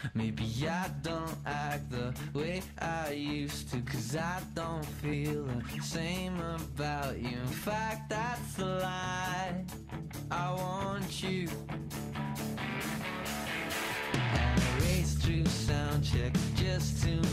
Maybe I don't act the way I used to, 'cause I don't feel the same about you. In fact, that's a lie. I want you. And I race through sound check just to